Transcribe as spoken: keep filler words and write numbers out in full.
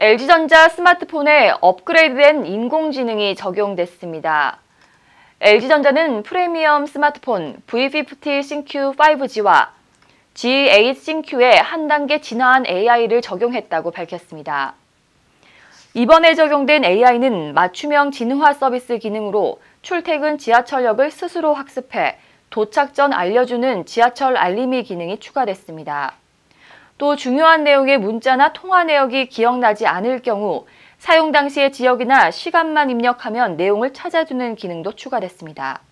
엘지전자 스마트폰에 업그레이드된 인공지능이 적용됐습니다. 엘지전자는 프리미엄 스마트폰 브이 피프티 싱큐 파이브 지와 지 에잇 싱큐에 한 단계 진화한 에이아이를 적용했다고 밝혔습니다. 이번에 적용된 에이아이는 맞춤형 지능화 서비스 기능으로 출퇴근 지하철역을 스스로 학습해 도착 전 알려주는 지하철 알림이 기능이 추가됐습니다. 또 중요한 내용의 문자나 통화 내역이 기억나지 않을 경우 사용 당시의 지역이나 시간만 입력하면 내용을 찾아주는 기능도 추가됐습니다.